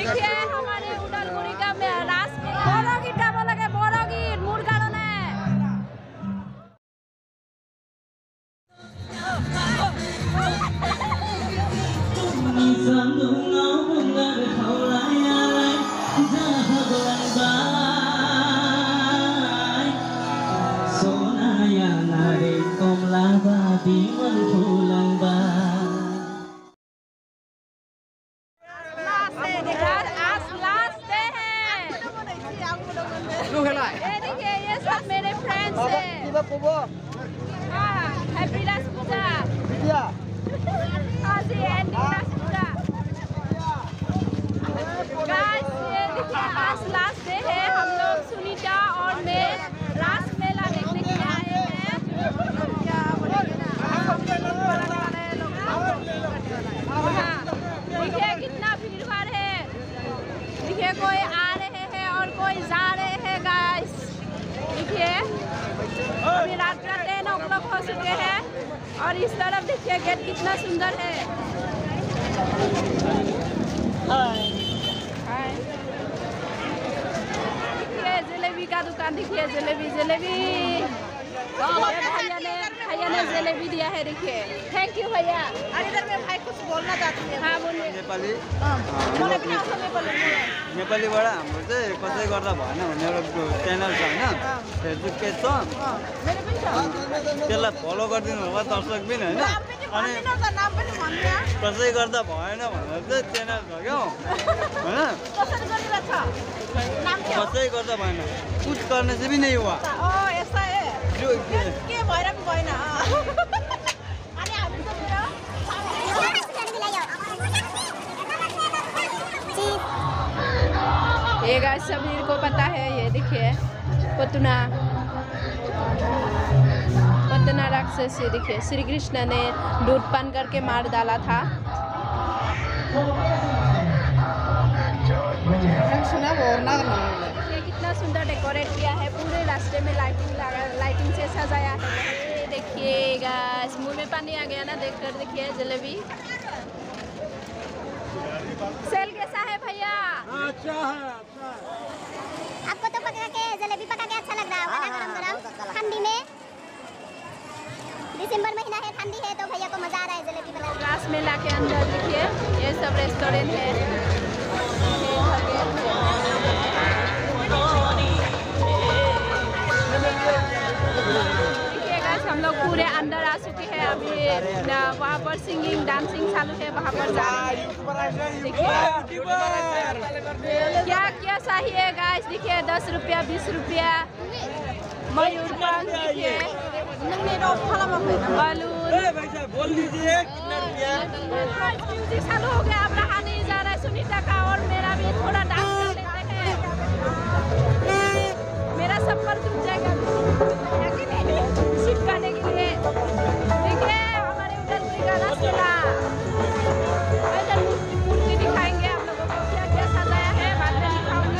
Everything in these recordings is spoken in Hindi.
देखिए हमारे उडलगुड़ी का रास बड़ो गीत गाबो लगे बड़ो गीत मूड गानो ने देखिए ये सब मेरे फ्रेंड्स हैं। हैप्पी रास पूजा गाइस, ये देखिए आज लास्ट डे है। हम लोग सुनीता और मैं रास मेला देखने के लिए आए हैं। देखिए कितना भीड़ भाड़ है। देखिए कोई आ रहे हैं और कोई जा रहे हैं गाइस। देखिए अभी रात का 10 o'clock हो चुके हैं और इस तरफ देखिए गेट कितना सुंदर है। देखिए जलेबी का दुकान, देखिए जलेबी भैया ने जलेबी दिया है। देखिए थैंक यू भैया। इधर में भाई कुछ बोलना चाहती है। हाँ बोलिए। नेपाली नेपालीबाट हाम्रो चाहिँ कसै गर्दा भएन भन्ने एउटा च्यानल छ होइन, फेसबुक पेज छ, त्यसलाई फलो गरिदिनु होला दर्शक पनि होइन। अनि कसै गर्दा भएन भनेर चाहिँ च्यानल छ क्या होइन, कसै गर्दा भएन कुछ गर्ने चाहिँ पनि नहीं हुआ के भएर पनि भएन। ये गाइस सभी को पता है। ये देखिए पतना राक्षस से देखिए श्री कृष्ण ने दूध पान करके मार डाला था। ये कितना सुंदर डेकोरेट किया है, पूरे रास्ते में लाइटिंग से सजाया है। ये देखिए गाइस मुंह में पानी आ गया ना देखकर। देखिए जलेबी सेल कैसा है भैया? अच्छा है। आपको तो पका के जलेबी पका के अच्छा लग रहा होगा ना, गरम गरम ठंडी में। दिसंबर महीना है, ठंडी है, तो भैया को मजा आ रहा है जलेबी बनाने। रास मेला के अंदर देखिए ये सब रेस्टोरेंट है। देखिए गाइस हम लोग पूरे अंदर आ चुके हैं। अभी वहाँ पर सिंगिंग डांसिंग चालू है, वहाँ पर जा रहे हैं। देखिए क्या क्या चाहिए गाइस। देखिए 10 रुपया 20 रुपया मयूर पंख, देखिए बलून। बोल दीजिए कितना रुपया। म्यूजिक चालू हो गया, अब रहा नहीं जा रहा है सुनीता का और मेरा भी थोड़ा डांस कर लेते हैं। मेरा सफर टूट जाएगा शिफ्ट करने के लिए। देखिए हमारे उधर का रास्ता मूर्ति दिखाएंगे आप लोगों को, क्या क्या सजाया है बाद में दिखाऊंगी।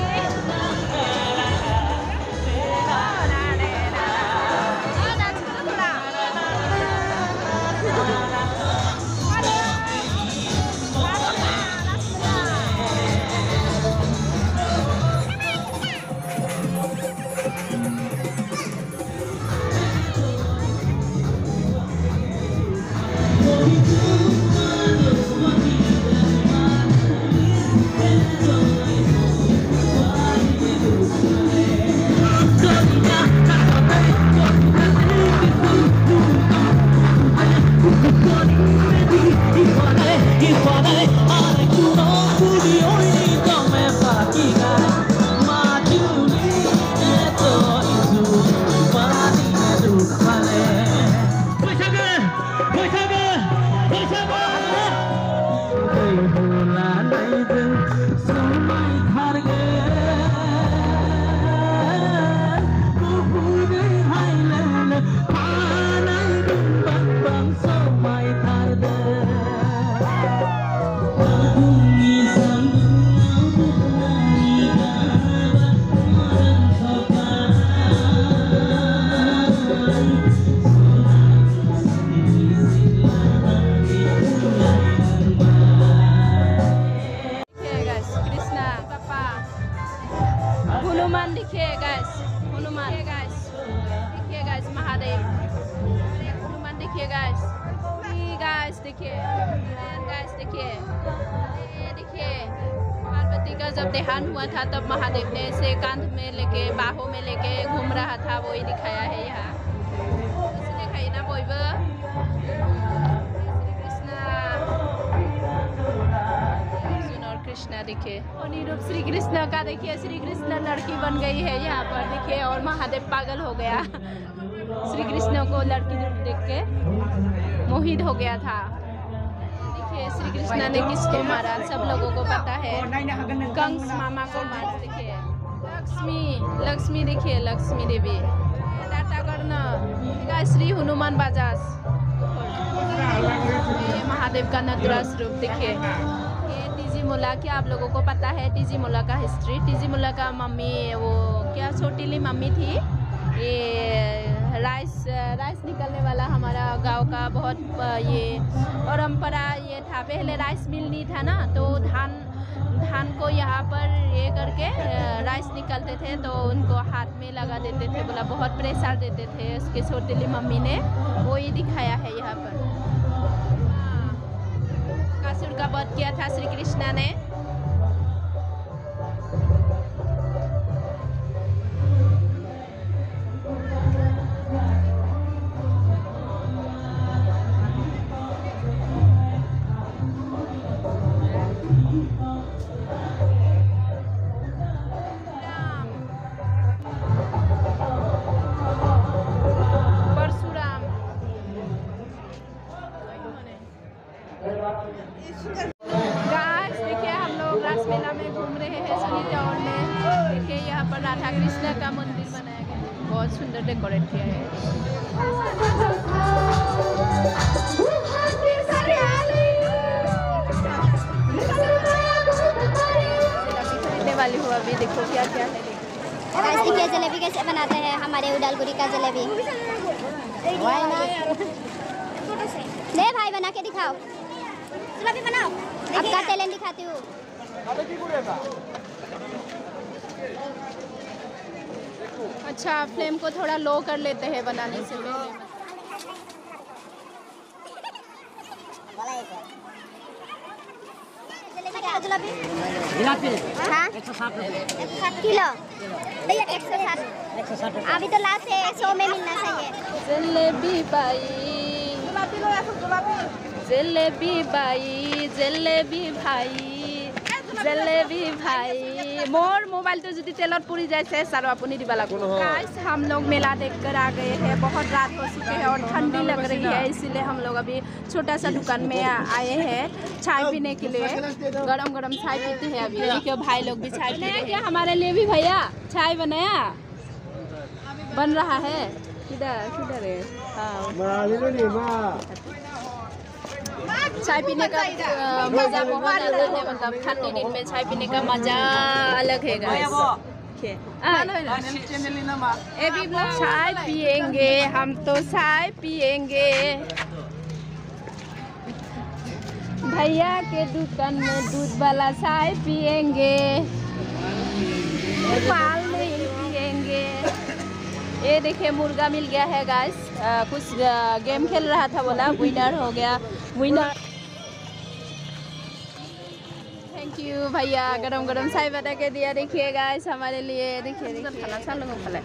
कृष्णा जब देहांत हुआ था तब महादेव ने इसे कांध में लेके बाहों में लेके घूम रहा था, वही दिखाया है यहाँ। दिखाई ना कोई कृष्णा दिखे और निरूप श्री कृष्ण का देखिए, श्री कृष्ण लड़की बन गई है यहाँ पर देखिए, और महादेव पागल हो गया। श्री कृष्ण को लड़की देख के मोहित हो गया था। देखिए श्री कृष्ण ने किसको मारा, सब लोगों को पता है, कंस मामा को मारा। देखिए लक्ष्मी देखिए, लक्ष्मी देवी डाटा करना श्री हनुमान बाजाज, महादेव का नटराज रूप देखिए। टीजी मुल्ला, क्या आप लोगों को पता है टीजी मुल्ला का हिस्ट्री? टीजी मुल्ला का मम्मी वो क्या छोटीली मम्मी थी, ये राइस निकलने वाला हमारा गांव का बहुत ये परंपरा ये था। पहले राइस मिल नहीं था ना, तो धान को यहाँ पर ये करके राइस निकलते थे तो उनको हाथ में लगा देते थे, बोला बहुत प्रेशर देते थे। उसके छोटीली मम्मी ने वो ही दिखाया है यहाँ पर। कासुर का वध किया था श्री कृष्ण ने। देखिए हम लोग रासमेला में घूम रहे हैं, सनी टाउन में। देखिए यहाँ पर राधा कृष्ण का मंदिर बनाया गया है, बहुत सुंदर डेकोरेट किया है। खरीदने वाली हूँ अभी, देखो क्या क्या है। देखिए जलेबी कैसे बनाते हैं हमारे उदालपुरी का जलेबी। ले भाई बना के दिखाओ, जलेबी बनाओ, आपका टैलेंट दिखाती हूँ। अच्छा फ्लेम को थोड़ा लो कर लेते हैं बनाने से पहले। हाँ 160 किलो, 160। अभी तो लास्ट है 100 में मिलना चाहिए। जलेबी बाई, जलेबी बाई, जलेबी भाई, जलेबी भाई। मोर मोबाइल तो जुदी तेलर पूरी जैसे सारो अपनी दिबा लागो। गाइस हम लोग मेला देखकर आ गए हैं, बहुत रात हो चुके हैं और ठंडी लग रही है, इसीलिए हम लोग अभी छोटा सा दुकान में आए हैं चाय पीने के लिए। गरम गरम चाय पीते हैं अभी। देखिए भाई लोग भी चाय पी रहे हैं। क्या हमारे लिए भी भैया चाय बनाया, बन रहा है। किधर किधर है? हाँ चाय पीने का मज़ा बहुत अलग है, मतलब ठंडे दिन में चाय पीने का मज़ा अलग है गाइस। चाय पियेंगे हम तो, चाय पियेंगे भैया के दुकान में, दूध वाला चाय पियेंगे, पाल नहीं पियेंगे। ये देखिए मुर्गा मिल गया है गाइस, कुछ गेम खेल रहा था, बोला विनर हो गया, विनर। थैंक यू भैया, गरम गरम चाय बना के दिया। देखिए गाइस हमारे लिए, देखिए खाना सा लोगों को।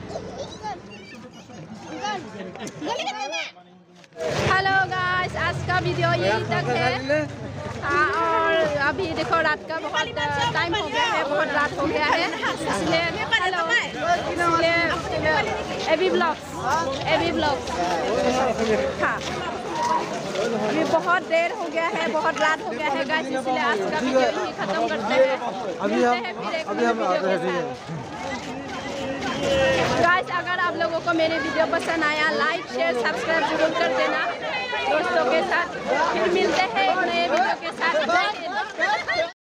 हेलो गाइस, आज का वीडियो यही तक है। हाँ और अभी देखो रात का बहुत टाइम हो गया है, बहुत रात हो गया है, इसलिए एबी ब्लॉग्स हाँ अभी बहुत देर हो गया है, बहुत रात हो गया है गाइस, इसलिए आज का वीडियो यही खत्म करते हैं। गाइस अगर आप लोगों को मेरे वीडियो पसंद आया, लाइक शेयर सब्सक्राइब जरूर कर देना दोस्तों के साथ। फिर मिलते हैं एक नए वीडियो के साथ।